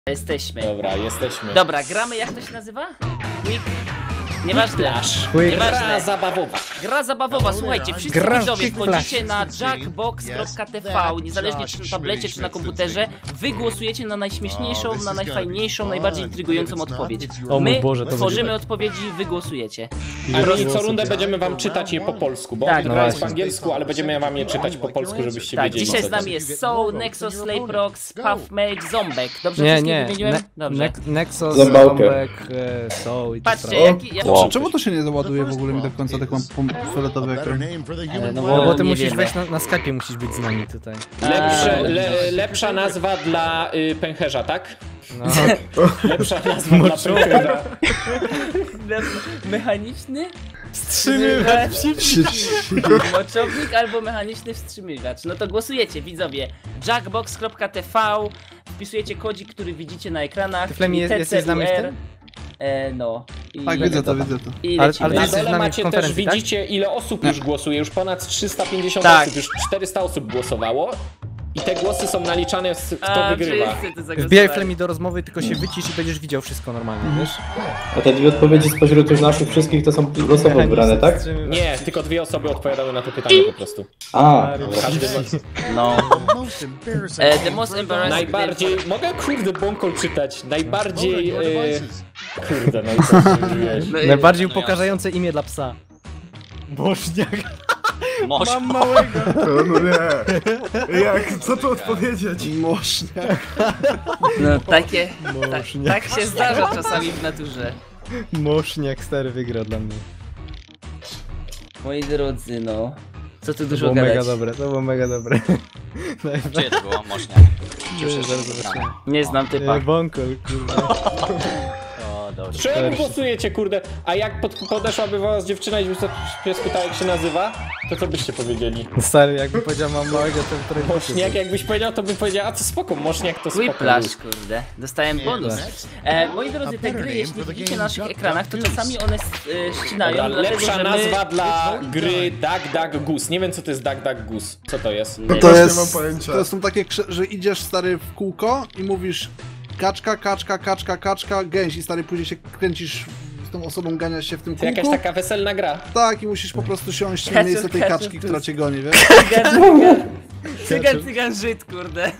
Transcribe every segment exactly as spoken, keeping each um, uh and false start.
Jesteśmy. Dobra, jesteśmy. Dobra, gramy, jak to się nazywa? Quick? Nieważne. Quick. Gra zabawowa. Gra zabawowa, słuchajcie, wszyscy Gra widzowie Quick wchodzicie na jackbox kropka t v, niezależnie czy na tablecie, czy na komputerze, wy głosujecie na najśmieszniejszą, na najfajniejszą, najbardziej intrygującą odpowiedź. O mój My Boże, to tworzymy będzie odpowiedzi, wy głosujecie. A i co rundę będziemy wam czytać je po polsku, bo Tak, gra no jest po właśnie. angielsku, ale będziemy wam je czytać po polsku, żebyście Tak, wiedzieli, dzisiaj co z to nami jest Soul, Nexus, Slayprox, Puffmage, Zombek. Dobrze Nie, wszystkich nie. wymieniłem? Ne Dobrze. ne Nexus, Zabawkę. Zombek, e, Soul i Patrzcie, to jaki... jak... O. Czemu to się nie załaduje w ogóle mi do końca, tak mam pom- fioletowy ekran? E, No bo, bo ty nie musisz wiemy. wejść na, na Skype'ie, musisz być z nami tutaj. Lepsze, le, lepsza nazwa dla y, pęcherza, tak? No. Lepsza nazwa dla pęcherza. Mechaniczny? Wstrzymywać. Moczownik albo mechaniczny wstrzymywacz. No to głosujecie, widzowie. jackbox kropka t v, wpisujecie kodzik, który widzicie na ekranach. Ty, Flemi, jest- jesteś z nami w tym? E, no. I Tak, widzę to, widzę to. I Ale- lecimy. ale Na jesteś z dole nami w macie też, konferencji, tak? widzicie ile osób już głosuje, już ponad trzysta pięćdziesiąt Tak. osób, już czterysta osób głosowało. I te głosy są naliczane, z- kto A, wygrywa. wszyscy to zagłosowali. Wbijaj Flemi do rozmowy, tylko się wycisz i będziesz widział wszystko normalnie, wiesz? A te dwie odpowiedzi spośród tych naszych wszystkich to są losowo wybrane, tak? Wstrzymywać. Nie, tylko dwie osoby odpowiadały na to pytanie po prostu. A, Każdy ma... No. E, the most embarrassing... Najbardziej... Mogę kurde bąkol czytać. Najbardziej... E... Kurde, no i co zrobiłeś? No, Najbardziej upokarzające imię dla psa. Bożniak. Mam małego. No nie. Jak, co tu odpowiedzieć? Mosznia. No takie... Tak, Moszniak. tak się zdarza czasami w naturze. Moszniak stary wygra dla mnie. Moi drodzy, no. Co tu To dużo było gadać. mega dobre, to było mega dobre. Gdzie to było? Mośnia. Zaraz zobaczymy. Nie znam typa. E, Wąkol, kurwa. O, dobrze. Czemu głosujecie, kurde? A jak pod, podeszłaby was dziewczyna i byście spytała, jak się nazywa, to co byście powiedzieli? Stary, jakby powiedział mam małego, to trochę Moszniak, jakbyś powiedział, to bym powiedział, a co spoko, Moszniak to spoko. Whiplash, kurde. Dostałem bonus. E, moi drodzy, te gry, jeśli widzicie na naszych ekranach, to czasami one e, ścinają, Dobra, dlatego, lepsza że my... nazwa dla gry Duck Duck Goose. Nie wiem, co to jest Duck Duck Goose. Co to jest? No to Też jest, nie mam pojęcia. to są takie, krze- że idziesz stary w kółko i mówisz kaczka, kaczka, kaczka, kaczka, gęś i stary później się kręcisz z tą osobą, ganiasz się w tym To jakaś kółku. taka weselna gra. Tak, i musisz po prostu siąść na Kaczor, miejsce tej kaczor, kaczki, tu która jest- cię goni, wiesz? Cygan, cygan, cygan, cygan, Żyd, kurde.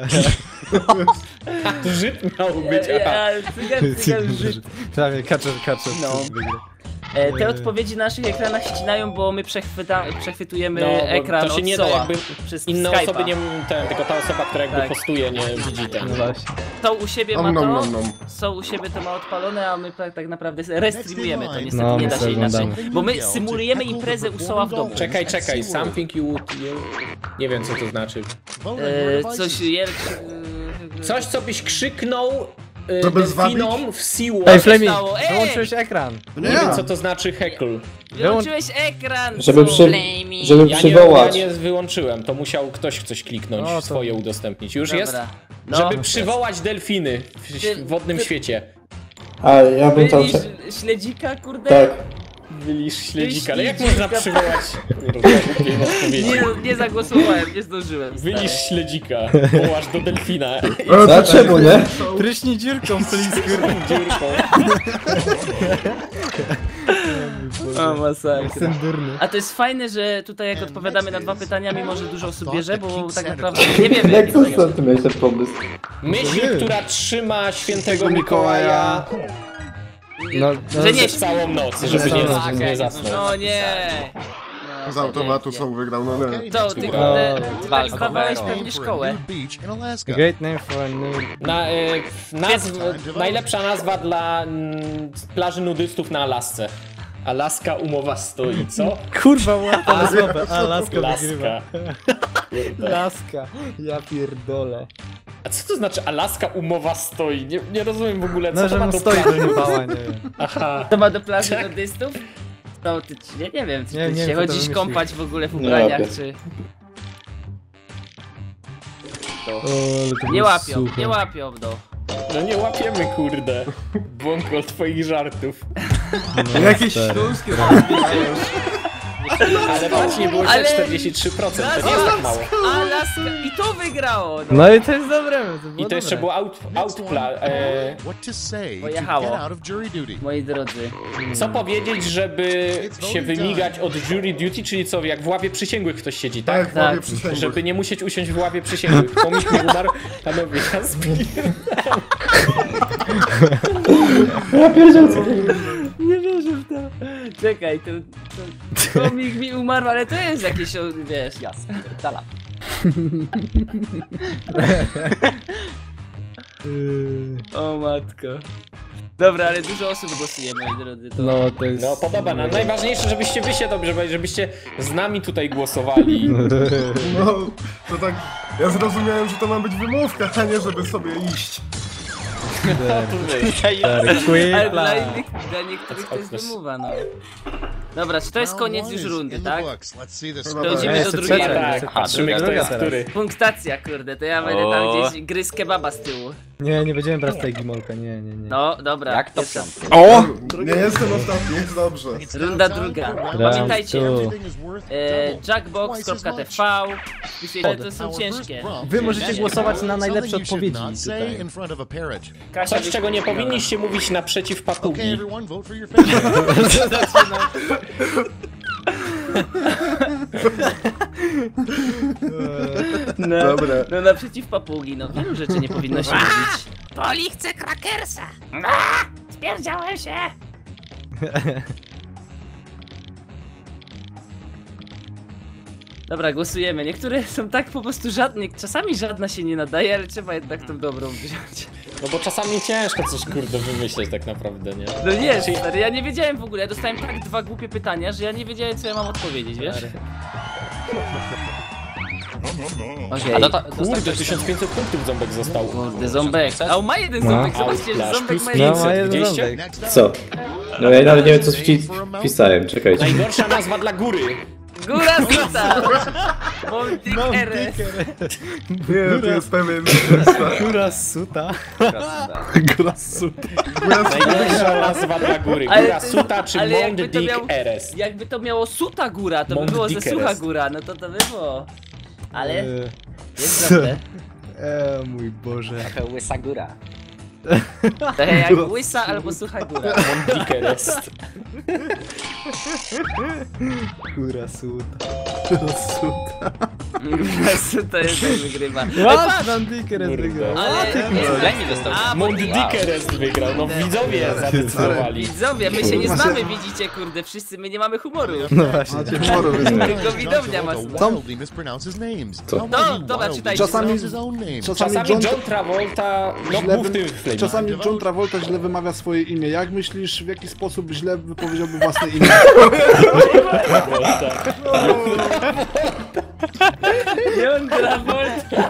Żyd miał być, E, aha. e, cygan, cygan, Żyd. Prawie, kaczor, kaczor. No. E, te odpowiedzi na naszych ekranach ścinają, bo my przechwyta, przechwytujemy No, bo ekran to się od nie da Soła jakby przez Inne Skype'a. osoby nie ten, tylko ta osoba, która jakby Tak. postuje, nie widzi ten. No właśnie. To u siebie Nom, ma nom, to, nom, nom. są u siebie to ma odpalone, a my tak, tak naprawdę restreamujemy to, niestety No, nie my da się sobie inaczej. oglądamy. Bo my symulujemy imprezę u Soła w domu. Czekaj, czekaj, something you would... You... Nie wiem, co to znaczy. E, coś je... Coś, co byś krzyknął y, Żeby delfinom w SeaWorld. Ej, Nie Flemi, stało? Ej! wyłączyłeś ekran. Nie, wiem, co to znaczy heckle. Wyłączyłeś ekran! żeby, co? przy, Flamey. żeby Ja nie, ja przywołać. nie wyłączyłem, to musiał ktoś coś kliknąć, No to- swoje udostępnić. Już Dobra. jest? No. Żeby przywołać delfiny w Ty- w wodnym ty- świecie. A ja bym to... Byliś śledzika, kurde? Tak. Wylisz śledzika, ale jak śledzika. można przywołać... Kurde, głupie odpowiedzi. Nie, nie zagłosowałem, nie zdążyłem. stary. Wylisz śledzika, wołasz do delfina Dlaczego nie? Pryśnij dziurką, please, kurwa. dziurką. O, masakra. Jestem durny. A to jest fajne, że tutaj jak odpowiadamy na dwa pytania, mimo że dużo osób bierze, bo tak naprawdę nie wiemy. Jak jak to jest. co ty miałeś ten pomysł? Myśl, która trzyma świętego Mikołaja No, no, Że nie przez całą noc, żeby nie, Całą nie zasnął. No nie! No, Z automatu są wygrał, no nie. To, ty No. kurde, ty tak Walka zdawałeś Romero. pewnie szkołę. Great name for a new... Na, e, nazw, najlepsza nazwa dla mm, plaży nudystów na Alasce. Alaska umowa stoi, co? Kurwa, łapa na słabę. A, laska wygrywa. Laska. Laska. Ja pierdolę. A co to znaczy Alaska umowa stoi? Nie, nie rozumiem w ogóle, co No, to że ma mu do stoi plaży. do niebała, nie wiem. Aha. To ma do plaży nudystów? No, ty, nie, nie wiem, czy Nie, ty nie się wiem, kto to chodzisz wymyślił. kąpać w ogóle w Nie ubraniach, łapię. czy... O, ale to Nie było łapią, suche. nie łapią, no. No nie łapiemy, kurde. Błąkol twoich żartów. No, Jakieś stary. śląskie. Ale patrz, nie było źle Ale- czterdzieści trzy procent, to nie jest tak mało. Alaska i to wygrało! No. No i to jest dobre. To było I to jeszcze dobre. było out, outpla... E, What to say to Pojechało. get out of jury duty? Moi drodzy. co powiedzieć, żeby się wymigać od jury duty, czyli co, jak w ławie przysięgłych ktoś siedzi, tak? Tak, w ławie Tak. przysięgłych. Żeby nie musieć usiąść w ławie przysięgłych. Komik mi umarł, panowie, ja spierdam. Ja pierdzielę, co Nie wierzę w to. Czekaj, to, to komik mi umarł, ale to jest jakieś, o, wiesz, jasne. Dala. O matko. Dobra, ale dużo osób głosuje, moi drodzy. To... No to jest... No podoba nam. Najważniejsze, żebyście wy się dobrze bali, żebyście z nami tutaj głosowali. No, to tak... Ja zrozumiałem, że to ma być wymówka, a nie żeby sobie iść. Ale dla, innych, dla niektórych to jest wymowa, no. Dobra, czy to jest koniec już rundy, tak? Przechodzimy Ej, do jeszcze drugiej trzecia, rundy. jeszcze Tak, patrzymy kto druga jest teraz. który. Punktacja, kurde, to ja będę tam O. gdzieś gryz kebaba z tyłu. Nie, nie będziemy brać tej gimolka, nie, nie, nie. No, dobra. Jak to jest piąty? O! Nie jestem ostatni, jest dobrze. Runda druga. Pamiętajcie, tu. e, jackbox kropka t v. Wpisujecie, to są ciężkie. Wy możecie głosować na najlepsze odpowiedzi tutaj. Kasia, Coś, czego nie powinniście mówić naprzeciw Okay, papugi. everyone, vote for your favorite. no, Dobra. no naprzeciw papugi, no wielu rzeczy nie powinno się mówić. Poli chce krakersa! Spierdziałem się! Dobra, głosujemy. Niektóre są tak po prostu żadne, czasami żadna się nie nadaje, ale trzeba jednak tą dobrą wziąć. No bo czasami ciężko coś kurde wymyśleć tak naprawdę, nie? No nie, stary, ja nie wiedziałem w ogóle, ja dostałem tak dwa głupie pytania, że ja nie wiedziałem co ja mam odpowiedzieć, wiesz? Okej, A to, to, Kurde, tysiąc pięćset punktów ząbek został. kurde, ząbek. A on ma jeden ząbek, zobaczcie, że Outlash ząbek plus ma No, jeden ma ząbek. jeden Widzieliście? ząbek. Next up, Co? No ja nawet nie wiem co wci- wpisałem, czekajcie. Najgorsza nazwa dla góry. Góra Zita! Monty Eres. Nie, to jest pewien... Kura suta. Najgorsza nazwa dla góry. Ale Góra to- Suta czy ale Mount jakby to Dick miał- Eres. Jakby to miało Suta Góra, to by Mont było ze Dickeres. Sucha Góra, no to to by było. Ale E, jest dobre. e, mój Boże. Trochę łysa góra. Tak jak Łysa albo Sucha Góra. Mount Dick Eres. Kura suta. Góra Suta jest jak wygrywa. Ej, What? patrz! Van Dicker Kurde. wygrał. Ale... Lemi dostał. A, Mount bo- Dick Eres wygrał. No widzowie zadecydowali. Widzowie, my się nie znamy, widzicie, kurde, wszyscy my nie mamy humoru. No właśnie. Macie humoru, więc... Tylko widownia ma smak. wildly mispronounce his names. Co? How No, might he dobra, wildly czytajcie. Czasami- mispronounce his own name? Czasami Czasami John, John Travolta, no źle mów wy- tym w flamie. czasami John Travolta źle wymawia swoje imię. Jak myślisz, w jaki sposób źle wypowiedziałby własne imię? Travolta. John Travolta.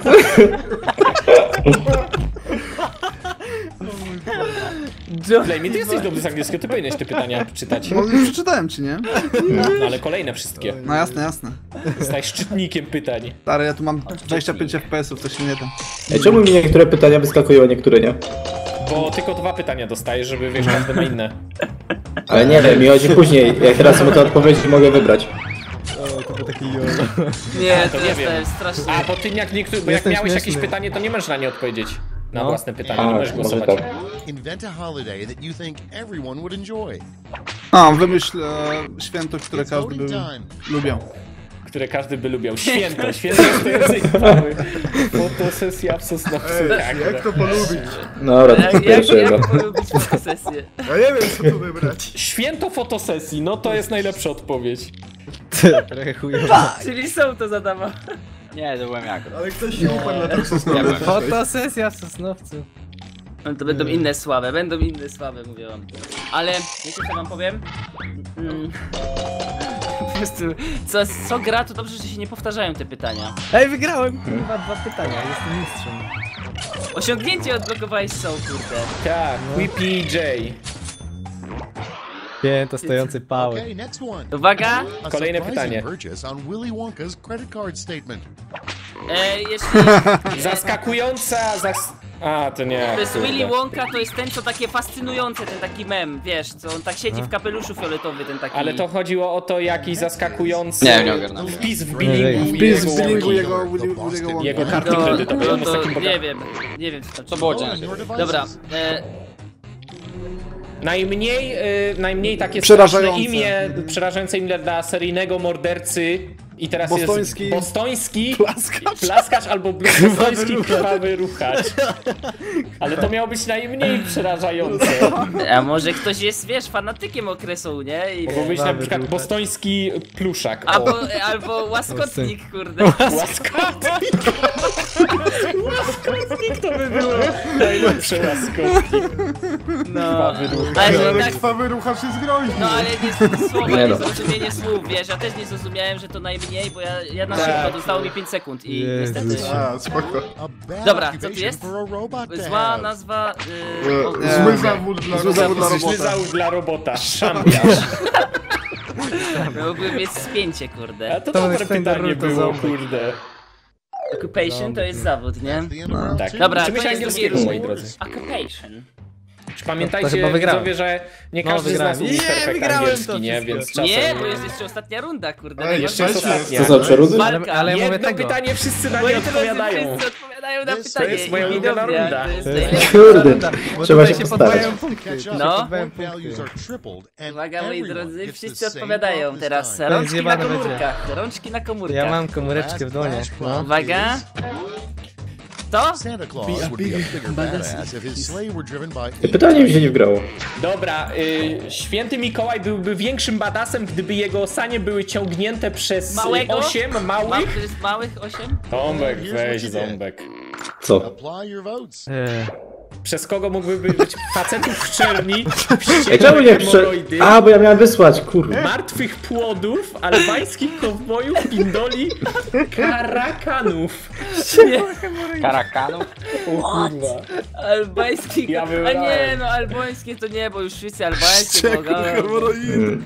John... Flamie, ty jesteś dobry z angielskiego, ty powinieneś te pytania czytać. No już przeczytałem ci, nie? No ale kolejne wszystkie. No jasne, jasne. Jesteś szczytnikiem pytań. Stary, ja tu mam dwadzieścia pięć F P S ów, to się nie da. Ej, czemu mi niektóre pytania wyskakują, a niektóre nie? Bo tylko dwa pytania dostajesz, żeby wiesz, każdy ma inne. Ale nie wiem, mi chodzi później, jak teraz są te odpowiedzi, mogę wybrać. O, to był taki jo. Nie, to to nie jest, wiem. to jest strasznie... A bo ty jak niektóry, bo jak Jestem miałeś jakieś śmieszny. pytanie, to nie możesz na nie odpowiedzieć. Na No. własne pytanie, A, nie możesz może głosować. tak. Invent a holiday that you think everyone would enjoy. A, wymyśl e, święto, które It's każdy voting by time. lubiał. Które każdy by lubiał. Święto, święto jest to język mały. Fotosesja w Sosnowcu. Tak, Jak to polubić? Dobra, to Jak, jak, pierwsze chyba. jak polubić fotosesję? Ja nie wiem, co tu wybrać. Święto fotosesji, no to jest najlepsza odpowiedź. Trochę chujowo. Czyli są to zadawa. Nie, to byłem ja. Ale ktoś się uparł na tym Ja sosnowym. byłem. Fotosesja w Sosnowcu. No to będą inne słabe, będą inne słabe, mówię wam. Ale, wiecie co wam powiem? Mm. Po prostu, co, co gra, to dobrze, że się nie powtarzają te pytania. Ej, wygrałem kurwa dwa pytania, jestem mistrzem. Osiągnięcie odblokowałeś są, kurde. Tak, Whippy J. Pięto stojący pały. Okay, next one. Uwaga! A Kolejne surprising pytanie. purchase on Willy Wonka's credit card statement. E, jeśli... Zaskakująca, zas... A, to nie. To jest kurde. Willy Wonka, to jest ten, co takie fascynujące, ten taki mem, wiesz, co on tak siedzi w kapeluszu fioletowy, ten taki... Ale to chodziło o to, jaki zaskakujący Nie, nie ogarnąłem. wpis w billingu Wpis w jego billingu Wonki. jego, Willy- Willy'ego Wonka. Jego karty No, kredytowej. no On jest to takim boga- nie wiem, nie wiem co to To było ciężkie. Dobra, e, Najmniej, y, najmniej takie Przerażające. straszne imię, przerażające imię dla seryjnego mordercy i teraz Bostoński. jest bostoński Plaskacz. plaskacz albo bostoński krwawy ruchacz. Ale to miało być najmniej przerażające. a może ktoś jest, wiesz, fanatykiem okresu, nie? I... Mogło być na przykład bostoński pluszak. O. Albo, albo łaskotnik, kurde. Łaskotnik! Łaskotnik to by było najlepsze łaskotnik. No, Krwawy ruchacz. ale Ale tak, krwawy ruchacz jest groźny. no ale nie słowo, Nie nie no. zrozumienie słów, wiesz, ja też nie zrozumiałem, że to najmniej, bo ja, ja na Tak. szybko dostało mi pięć sekund i Jezus. niestety... A, spoko. A bad Dobra, co tu occupation jest? for a robot to Zła have. nazwa... Yy, o, Nie. Zły zawód dla Zły zawód dla robota. Zły robota. zawód dla robota. Szampiarz. Mógłby mieć spięcie, kurde. A to To dobre jest ten pytanie Naruto było, zombie. kurde. Occupation to jest zawód, nie? That's the end of round Tak. two. Dobra, Uczymy to się jest angielskiego, drugi moi ruch. drodzy. Occupation. Czy To pamiętajcie, chyba wygrałem. widzowie, że nie No, każdy z wygrałem. nas umie Nie, perfekt wygrałem to angielski, nie? wszystko. Więc czasem... Nie, bo jest jeszcze ostatnia runda, kurde. Ej, Jeszcze jest Słuchajcie, ostatnia. Co za przerudy? Walka, Ale ja mówię Jedno tego. pytanie wszyscy na Moi nie drodzy, odpowiadają. wszyscy odpowiadają na To pytanie. jest moja i ulubiona widownia, runda. to jest To jest- najlepsze. Kurde, Bo trzeba tutaj się się postarać. podwajają punkty. Catch up. No. Point values are tripled, and Uwaga, moi everyone drodzy, gets wszyscy the same odpowiadają drop this teraz. time. Rączki na zjebane będzie. komórkach, rączki na komórkach. Ja mam komóreczkę w dłonie. No. Uwaga. To? Santa Claus would be a bigger badass if his sleigh were driven by Pytanie mi się nie wgrało. Dobra, y, święty Mikołaj byłby większym badasem, gdyby jego sanie były ciągnięte przez Małego? osiem Mam, małych... to jest małych osiem? Ząbek, Here's weź what you did. ząbek. Co? apply your votes. Eee, Przez kogo mógłby być facetów w czerni, Ej, wściekłe czemu nie prze... hemoroidy, A, bo ja miałem wysłać, kurwa. martwych płodów, albańskich kowbojów, pindoli, karakanów. Karakanu? Albański. Ja A wybrałem. nie, no albańskie to nie, bo już wszyscy albańskie mogą. Hemoroidy.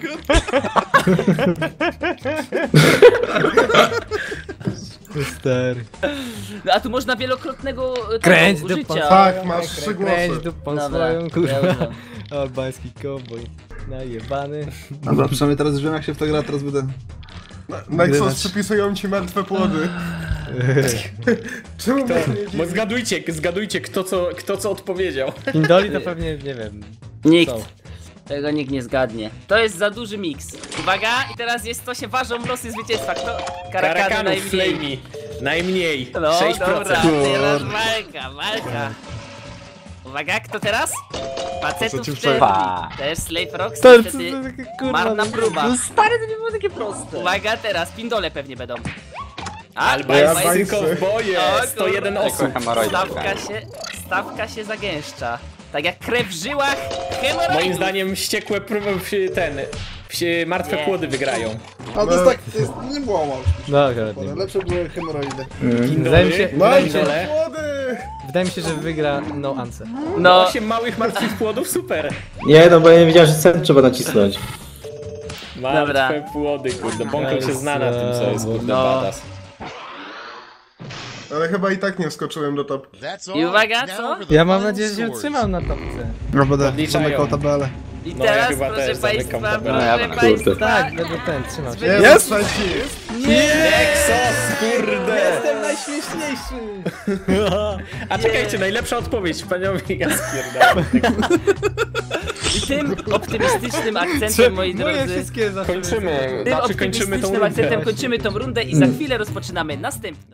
stary. No, a tu można wielokrotnego tego Kręć użycia. dupą. Tak, masz trzy Kręć głosy. dupą Dobra, swoją, kurwa. dobra. Albański cowboy. Najebany. Dobra, przynajmniej teraz już wiem jak się w to gra, teraz będę... Nexus przypisują ci martwe płody. Czemu mnie nie Bo zgadujcie, zgadujcie kto co, kto co odpowiedział. Pindoli to pewnie, nie wiem. Nikt. są. Tego nikt nie zgadnie. To jest za duży miks. Uwaga, i teraz jest to się ważą losy zwycięstwa. Kto? Karakany Karakanów, najmniej. flamey. Najmniej. No, sześć dobra, procent. teraz walka, walka. Uwaga, kto teraz? Facetów Facetów czerni. Pa. Też Slave Rocks, To niestety to takie kurwa. marna próba. No stary, to nie było takie proste. Uwaga, teraz pindole pewnie będą. A, Albańscy Albańscy. kowboje, O, sto jeden kurwa. osób. Hemoroidy. Stawka się, stawka się zagęszcza. Tak jak krew w żyłach hemoroidów. Moim zdaniem ściekłe pr- przy- ten, przy martwe Nie. płody wygrają. A to jest tak, to jest, nie było mało. No akurat nie. Lepsze były hemoroidy. Wydaje mi się, wydaje mi Martwe się, Pindole. płody! wydaje mi się, że wygra no answer. No, osiem małych martwych płodów, super. Nie, no bo ja nie wiedziałem, że sen trzeba nacisnąć. Martwe Dobra. płody, kurde. Bąkel się zna na tym, co jest, kurde, No. badass. Ale chyba i tak nie wskoczyłem do topki. That's I all. uwaga, Now co? for the Ja mam final nadzieję, że się scores. utrzymam na topce. No będę Podliczają. zamykał tabelę. i No, ja teraz, chyba proszę też zamykam państwa, tabelę. No, ja proszę będę. państwa. Tak, będę ten, trzymał się. Jest? Jest? Trzeci. Nexus, kurde! Jestem najśmieszniejszy! A czekajcie, najlepsza odpowiedź, paniowi Gaskierdala. I tym optymistycznym akcentem, moi Moje drodzy, wszystkie zawsze... Kończymy, tym znaczy kończymy tą optymistycznym rundę. akcentem kończymy tą rundę i za chwilę rozpoczynamy następną.